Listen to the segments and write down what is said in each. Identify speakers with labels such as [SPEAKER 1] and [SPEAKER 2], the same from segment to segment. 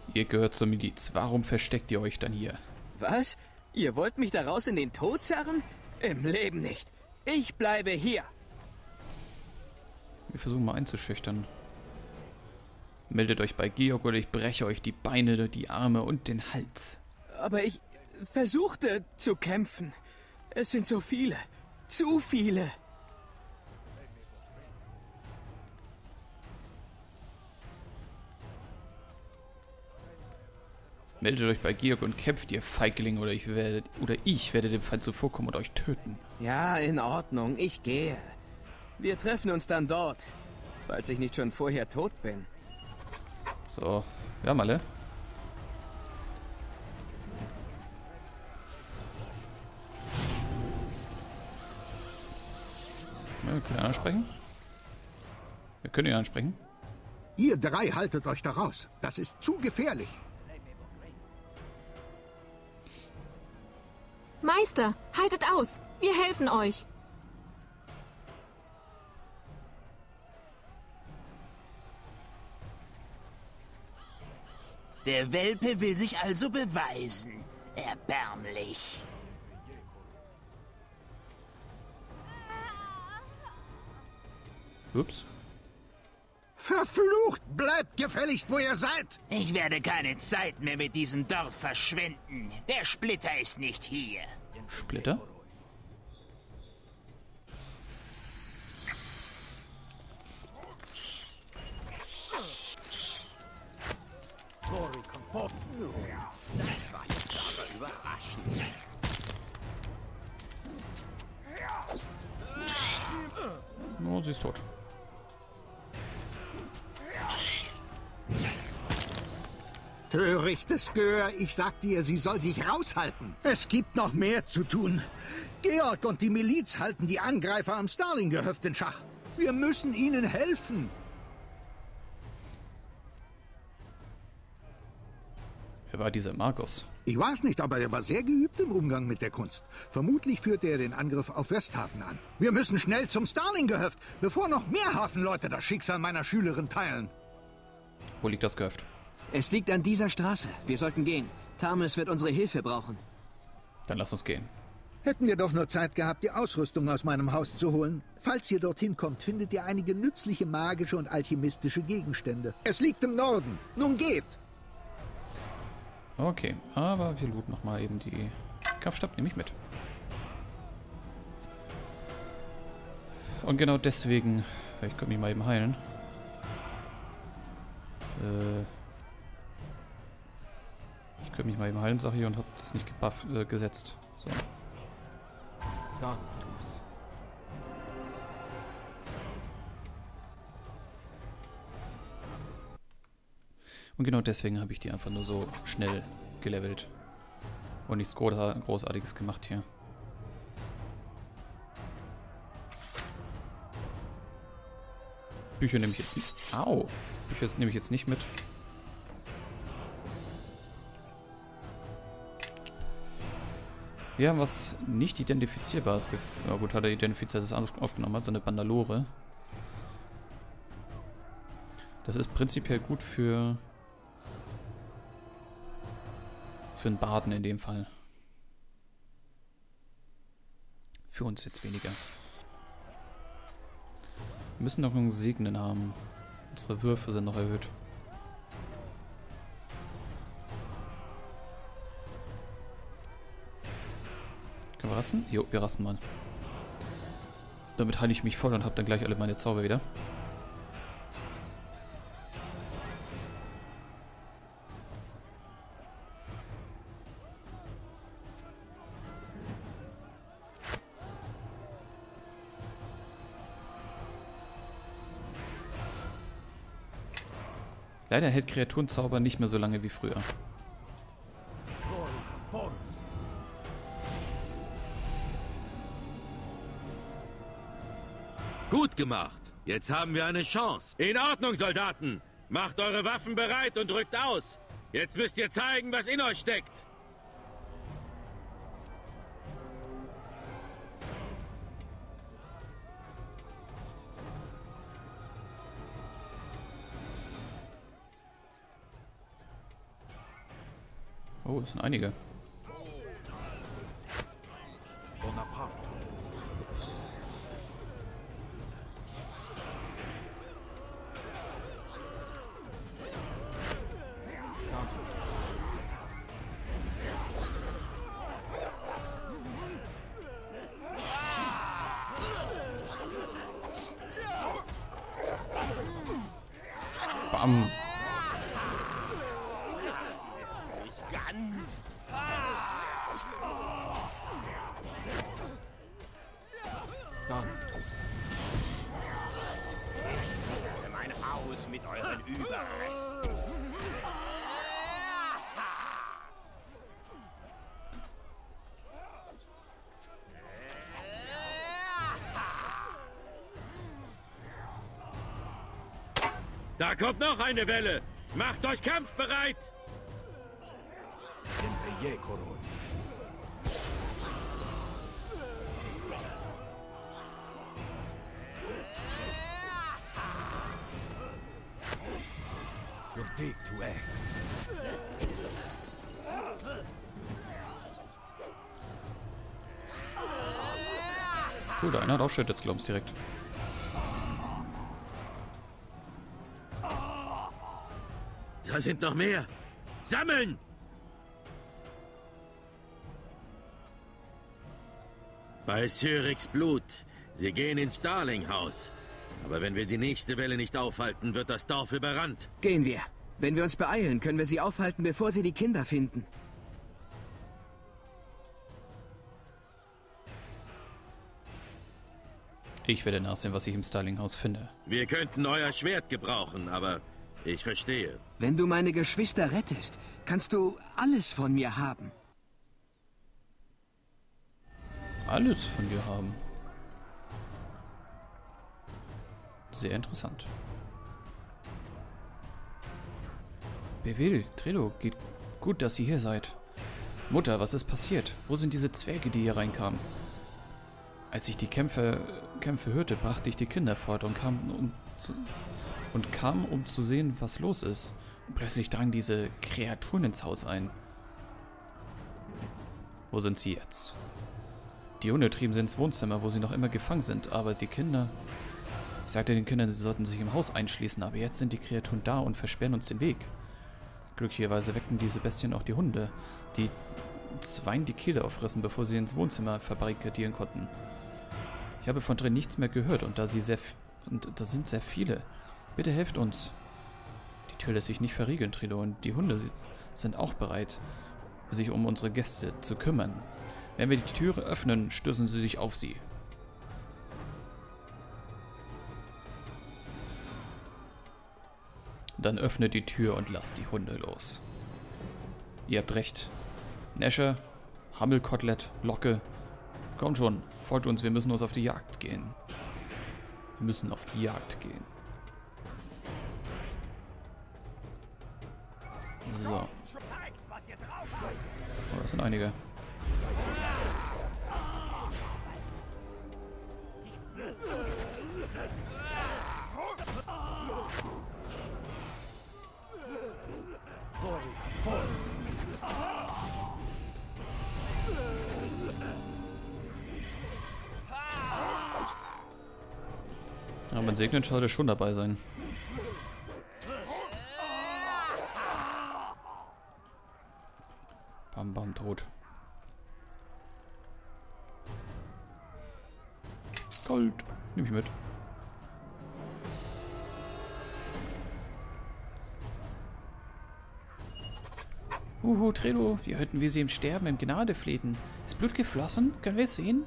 [SPEAKER 1] Ihr gehört zur Miliz. Warum versteckt ihr euch dann hier?
[SPEAKER 2] Was? Ihr wollt mich daraus in den Tod zerren? Im Leben nicht. Ich bleibe hier.
[SPEAKER 1] Wir versuchen mal einzuschüchtern. Meldet euch bei Georg oder ich breche euch die Beine, die Arme und den Hals.
[SPEAKER 2] Aber ich versuchte zu kämpfen. Es sind so viele. Zu viele.
[SPEAKER 1] Meldet euch bei Georg und kämpft, ihr Feigling, oder ich werde dem Feind zuvorkommen und euch töten.
[SPEAKER 2] Ja, in Ordnung. Ich gehe. Wir treffen uns dann dort. Falls ich nicht schon vorher tot bin.
[SPEAKER 1] So, wir haben alle. Wir können ihn ansprechen. Wir können ihn ansprechen.
[SPEAKER 3] Ihr drei haltet euch da raus. Das ist zu gefährlich.
[SPEAKER 4] Meister, haltet aus! Wir helfen euch!
[SPEAKER 5] Der Welpe will sich also beweisen. Erbärmlich.
[SPEAKER 1] Ups.
[SPEAKER 3] Verflucht! Bleibt gefälligst, wo ihr seid!
[SPEAKER 5] Ich werde keine Zeit mehr mit diesem Dorf verschwenden. Der Splitter ist nicht hier.
[SPEAKER 1] Splitter?
[SPEAKER 5] Das war jetzt aber überraschend.
[SPEAKER 1] Oh, sie ist tot.
[SPEAKER 3] Törichtes Gör, ich sag dir, sie soll sich raushalten. Es gibt noch mehr zu tun. Georg und die Miliz halten die Angreifer am Starling-Gehöft in Schach. Wir müssen ihnen helfen.
[SPEAKER 1] Wer war dieser Markus?
[SPEAKER 3] Ich weiß nicht, aber er war sehr geübt im Umgang mit der Kunst. Vermutlich führte er den Angriff auf Westhafen an. Wir müssen schnell zum Starling-Gehöft, bevor noch mehr Hafenleute das Schicksal meiner Schülerin teilen.
[SPEAKER 1] Wo liegt das Gehöft?
[SPEAKER 2] Es liegt an dieser Straße. Wir sollten gehen. Thames wird unsere Hilfe brauchen.
[SPEAKER 1] Dann lasst uns gehen.
[SPEAKER 3] Hätten wir doch nur Zeit gehabt, die Ausrüstung aus meinem Haus zu holen. Falls ihr dorthin kommt, findet ihr einige nützliche magische und alchemistische Gegenstände. Es liegt im Norden. Nun geht!
[SPEAKER 1] Okay, aber wir looten nochmal eben die Kampfstab, nehme ich mit. Und genau deswegen, ich könnte mich mal eben heilen. Ich könnte mich mal eben heilen, sag ich, und hab das nicht gesetzt. So.
[SPEAKER 2] Sanctus.
[SPEAKER 1] Und genau deswegen habe ich die einfach nur so schnell gelevelt. Und nichts Großartiges gemacht hier. Bücher nehme ich jetzt nicht. Au! Bücher nehme ich jetzt nicht mit. Wir haben was nicht identifizierbares. Ja gut, hat er identifiziert, dass es aufgenommen hat. So eine Bandalore. Das ist prinzipiell gut für einen Baden in dem Fall. Für uns jetzt weniger. Wir müssen noch einen Segnen haben. Unsere Würfe sind noch erhöht. Können wir rasten? Jo, wir rasten mal. Damit heile ich mich voll und habe dann gleich alle meine Zauber wieder. Leider hält Kreaturenzauber nicht mehr so lange wie früher.
[SPEAKER 6] Gut gemacht. Jetzt haben wir eine Chance. In Ordnung, Soldaten. Macht eure Waffen bereit und rückt aus. Jetzt müsst ihr zeigen, was in euch steckt.
[SPEAKER 1] Oh, es sind einige. Bam.
[SPEAKER 5] Mein Haus mit euren Überresten.
[SPEAKER 6] Da kommt noch eine Welle. Macht euch kampfbereit.
[SPEAKER 1] Cool, der eine hat auch Shit jetzt, glaubst direkt.
[SPEAKER 6] Da sind noch mehr. Sammeln! Bei Cyrics Blut. Sie gehen ins Starling-Haus. Aber wenn wir die nächste Welle nicht aufhalten, wird das Dorf überrannt.
[SPEAKER 2] Gehen wir. Wenn wir uns beeilen, können wir sie aufhalten, bevor sie die Kinder finden.
[SPEAKER 1] Ich werde nachsehen, was ich im Starling-Haus finde.
[SPEAKER 6] Wir könnten euer Schwert gebrauchen, aber ich verstehe.
[SPEAKER 2] Wenn du meine Geschwister rettest, kannst du alles von mir haben.
[SPEAKER 1] Alles von dir haben. Sehr interessant. Bevil, Trilo, geht gut, dass ihr hier seid. Mutter, was ist passiert? Wo sind diese Zwerge, die hier reinkamen? Als ich die Kämpfe hörte, brachte ich die Kinder fort und kam, um zu sehen, was los ist. Und plötzlich drangen diese Kreaturen ins Haus ein. Wo sind sie jetzt? Die Hunde trieben sie ins Wohnzimmer, wo sie noch immer gefangen sind, aber die Kinder... Ich sagte den Kindern, sie sollten sich im Haus einschließen, aber jetzt sind die Kreaturen da und versperren uns den Weg. Glücklicherweise weckten diese Bestien auch die Hunde, die Zweien die Kehle aufrissen, bevor sie ins Wohnzimmer verbarrikadieren konnten. Ich habe von drin nichts mehr gehört und da sind sehr viele. Bitte helft uns. Die Tür lässt sich nicht verriegeln, Trilo, und die Hunde sind auch bereit, sich um unsere Gäste zu kümmern. Wenn wir die Türe öffnen, stürzen sie sich auf sie. Dann öffnet die Tür und lasst die Hunde los. Ihr habt recht. Nesche, Hammelkotelett, Locke. Kommt schon, folgt uns, wir müssen auf die Jagd gehen. Wir müssen auf die Jagd gehen. So. Oh, das sind einige. Ja, man segnet sollte schon dabei sein. Bam, bam, tot. Gold. Nehme ich mit. Trilo, wir hörten, wie sie im Sterben im Gnade flehten. Ist Blut geflossen? Können wir es sehen?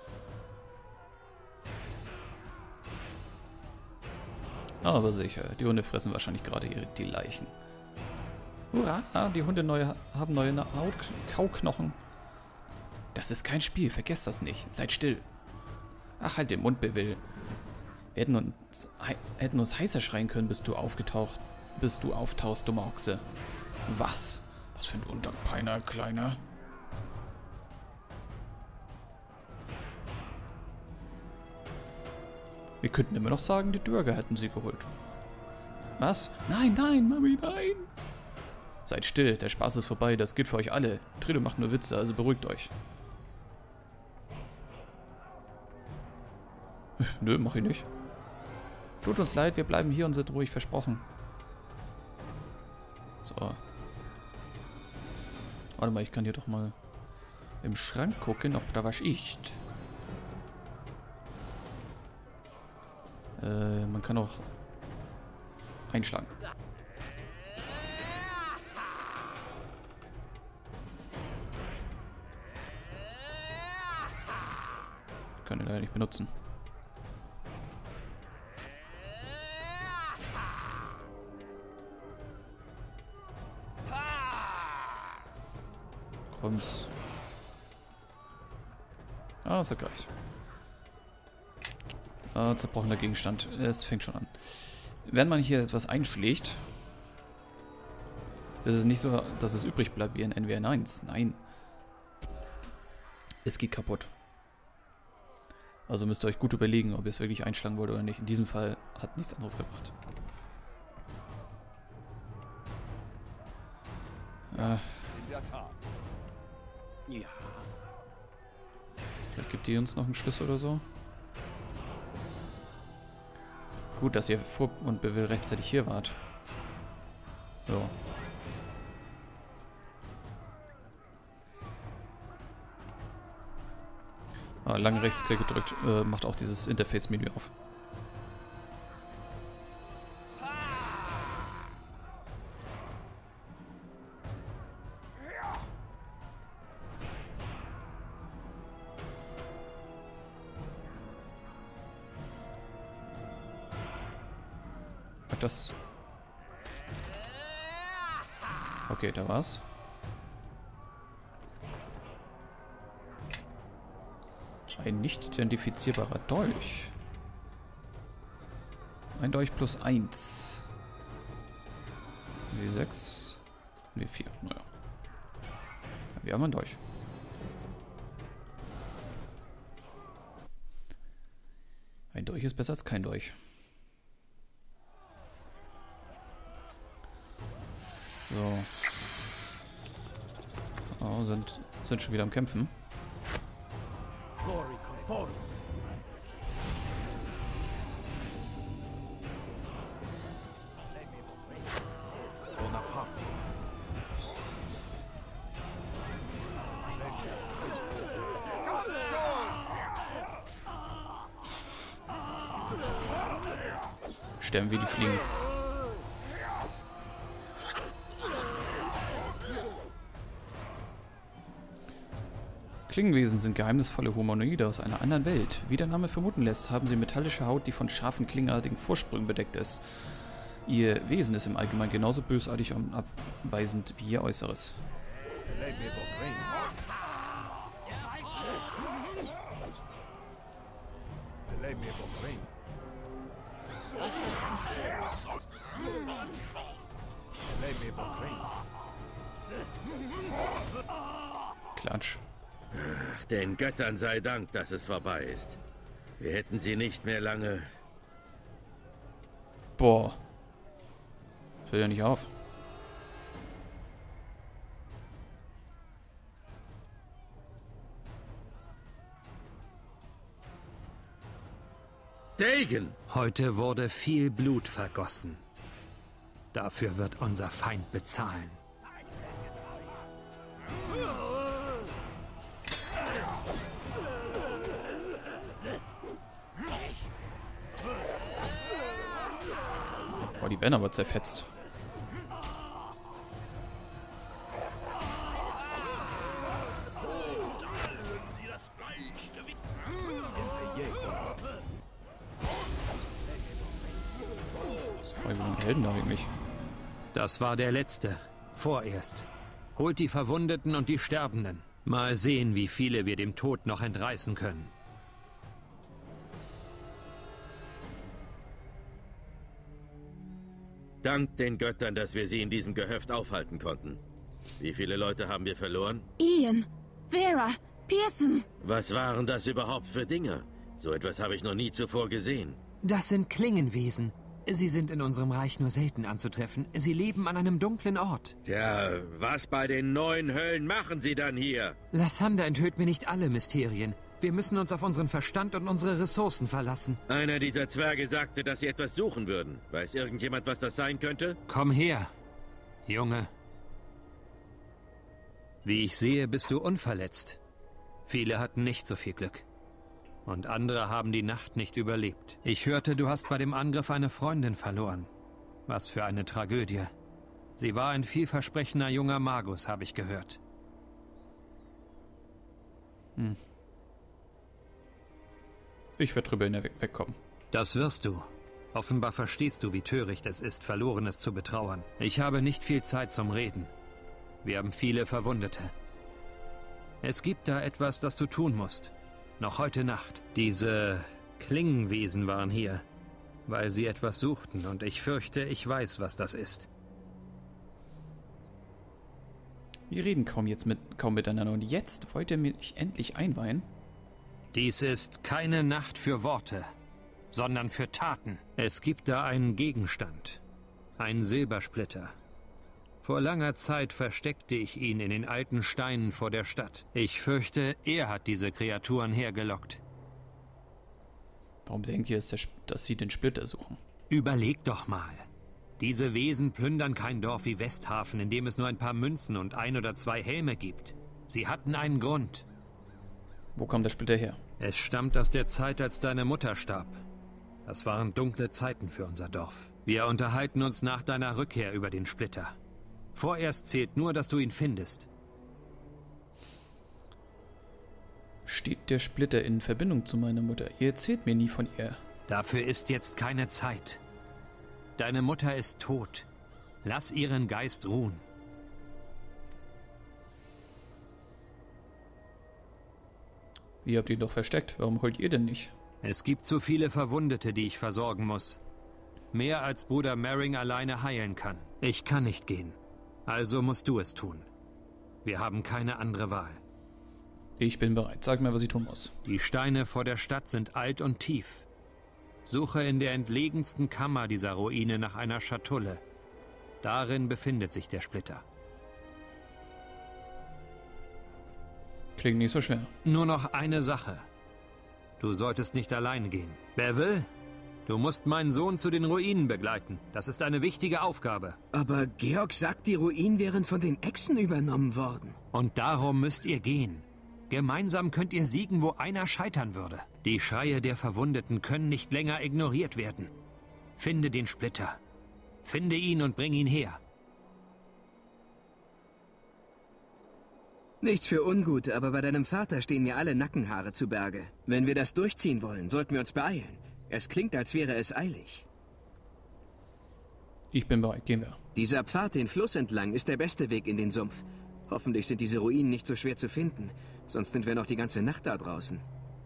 [SPEAKER 1] Aber sicher, die Hunde fressen wahrscheinlich gerade die Leichen. Hurra, die Hunde haben neue Kauknochen. Das ist kein Spiel, vergesst das nicht. Seid still. Ach, halt den Mund, Bevil. Wir hätten uns heißer schreien können, bis du auftauchst, dumme Ochse. Was? Was für ein Unterpeiner, Kleiner. Wir könnten immer noch sagen, die Dürger hätten sie geholt. Was? Nein, nein, Mami, nein! Seid still, der Spaß ist vorbei, das gilt für euch alle. Trillo macht nur Witze, also beruhigt euch. Nö, mach ich nicht. Tut uns leid, wir bleiben hier und sind ruhig, versprochen. So. Warte mal, ich kann hier doch mal im Schrank gucken, ob da was ist. Man kann auch einschlagen. Kann ich leider nicht benutzen. Krums. Ah, es hat gereicht. Zerbrochener Gegenstand. Es fängt schon an. Wenn man hier etwas einschlägt, ist es nicht so, dass es übrig bleibt wie in NWN1. Nein. Es geht kaputt. Also müsst ihr euch gut überlegen, ob ihr es wirklich einschlagen wollt oder nicht. In diesem Fall hat nichts anderes gebracht.
[SPEAKER 7] Ja.
[SPEAKER 1] Vielleicht gibt die uns noch einen Schlüssel oder so. Gut, dass ihr vor und rechtzeitig hier wart. So. Lange Rechtsklick gedrückt, macht auch dieses Interface-Menü auf. Hat das... Okay, da war's. Ein nicht identifizierbarer Dolch. Ein Dolch plus 1. W6. W4. Naja. Wir haben einen Dolch. Ein Dolch ist besser als kein Dolch. So. Oh, sind schon wieder am Kämpfen. Sterben wie die Fliegen. Klingenwesen sind geheimnisvolle Humanoide aus einer anderen Welt. Wie der Name vermuten lässt, haben sie metallische Haut, die von scharfen, klingenartigen Vorsprüngen bedeckt ist. Ihr Wesen ist im Allgemeinen genauso bösartig und abweisend wie ihr Äußeres. Klatsch.
[SPEAKER 6] Ach, den Göttern sei Dank, dass es vorbei ist. Wir hätten sie nicht mehr lange...
[SPEAKER 1] Boah. Das hört ja nicht auf.
[SPEAKER 6] Dagon!
[SPEAKER 7] Heute wurde viel Blut vergossen. Dafür wird unser Feind bezahlen.
[SPEAKER 1] Boah, die werden aber zerfetzt. So voll wie ein Helden da eigentlich.
[SPEAKER 7] Das war der letzte. Vorerst. Holt die Verwundeten und die Sterbenden. Mal sehen, wie viele wir dem Tod noch entreißen können.
[SPEAKER 6] Dank den Göttern, dass wir sie in diesem Gehöft aufhalten konnten. Wie viele Leute haben wir verloren?
[SPEAKER 4] Ian, Vera, Pearson.
[SPEAKER 6] Was waren das überhaupt für Dinge? So etwas habe ich noch nie zuvor gesehen.
[SPEAKER 7] Das sind Klingenwesen. Sie sind in unserem Reich nur selten anzutreffen. Sie leben an einem dunklen Ort.
[SPEAKER 6] Ja, was bei den 9 Höllen machen Sie dann hier?
[SPEAKER 7] Lathander enthüllt mir nicht alle Mysterien. Wir müssen uns auf unseren Verstand und unsere Ressourcen verlassen.
[SPEAKER 6] Einer dieser Zwerge sagte, dass sie etwas suchen würden. Weiß irgendjemand, was das sein könnte?
[SPEAKER 7] Komm her, Junge. Wie ich sehe, bist du unverletzt. Viele hatten nicht so viel Glück. Und andere haben die Nacht nicht überlebt. Ich hörte, du hast bei dem Angriff eine Freundin verloren. Was für eine Tragödie. Sie war ein vielversprechender junger Magus, habe ich gehört.
[SPEAKER 1] Ich werde drüber wegkommen.
[SPEAKER 7] Das wirst du. Offenbar verstehst du, wie töricht es ist, Verlorenes zu betrauern. Ich habe nicht viel Zeit zum Reden. Wir haben viele Verwundete. Es gibt da etwas, das du tun musst. Noch heute Nacht. Diese Klingenwesen waren hier, weil sie etwas suchten, und ich fürchte, ich weiß, was das ist.
[SPEAKER 1] Wir reden kaum miteinander und jetzt wollt ihr mich endlich einweihen?
[SPEAKER 7] Dies ist keine Nacht für Worte, sondern für Taten. Es gibt da einen Gegenstand. Einen Silbersplitter. Vor langer Zeit versteckte ich ihn in den alten Steinen vor der Stadt. Ich fürchte, er hat diese Kreaturen hergelockt.
[SPEAKER 1] Warum denkt ihr, dass sie den Splitter suchen?
[SPEAKER 7] Überleg doch mal. Diese Wesen plündern kein Dorf wie Westhafen, in dem es nur ein paar Münzen und 1 oder 2 Helme gibt. Sie hatten einen Grund.
[SPEAKER 1] Wo kommt der Splitter her?
[SPEAKER 7] Es stammt aus der Zeit, als deine Mutter starb. Das waren dunkle Zeiten für unser Dorf. Wir unterhalten uns nach deiner Rückkehr über den Splitter. Vorerst zählt nur, dass du ihn findest.
[SPEAKER 1] Steht der Splitter in Verbindung zu meiner Mutter? Ihr erzählt mir nie von ihr.
[SPEAKER 7] Dafür ist jetzt keine Zeit. Deine Mutter ist tot. Lass ihren Geist ruhen.
[SPEAKER 1] Ihr habt ihn doch versteckt. Warum holt ihr denn nicht?
[SPEAKER 7] Es gibt zu viele Verwundete, die ich versorgen muss. Mehr als Bruder Merring alleine heilen kann. Ich kann nicht gehen. Also musst du es tun. Wir haben keine andere Wahl.
[SPEAKER 1] Ich bin bereit. Sag mir, was ich tun muss.
[SPEAKER 7] Die Steine vor der Stadt sind alt und tief. Suche in der entlegensten Kammer dieser Ruine nach einer Schatulle. Darin befindet sich der Splitter.
[SPEAKER 1] Klingt nicht so schwer.
[SPEAKER 7] Nur noch eine Sache. Du solltest nicht allein gehen. Bevel? Du musst meinen Sohn zu den Ruinen begleiten. Das ist eine wichtige Aufgabe.
[SPEAKER 2] Aber Georg sagt, die Ruinen wären von den Echsen übernommen worden.
[SPEAKER 7] Und darum müsst ihr gehen. Gemeinsam könnt ihr siegen, wo einer scheitern würde. Die Schreie der Verwundeten können nicht länger ignoriert werden. Finde den Splitter. Finde ihn und bring ihn her.
[SPEAKER 2] Nichts für ungut, aber bei deinem Vater stehen mir alle Nackenhaare zu Berge. Wenn wir das durchziehen wollen, sollten wir uns beeilen. Es klingt, als wäre es eilig.
[SPEAKER 1] Ich bin bereit. Gehen wir.
[SPEAKER 2] Dieser Pfad den Fluss entlang ist der beste Weg in den Sumpf. Hoffentlich sind diese Ruinen nicht so schwer zu finden. Sonst sind wir noch die ganze Nacht da draußen.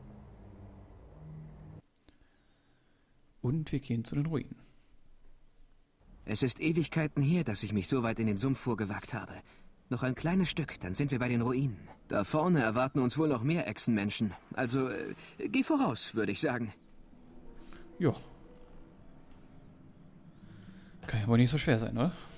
[SPEAKER 1] Und wir gehen zu den Ruinen.
[SPEAKER 2] Es ist Ewigkeiten her, dass ich mich so weit in den Sumpf vorgewagt habe. Noch ein kleines Stück, dann sind wir bei den Ruinen. Da vorne erwarten uns wohl noch mehr Echsenmenschen. Also, geh voraus, würde ich sagen.
[SPEAKER 1] Ja. Kann ja wohl nicht so schwer sein, oder?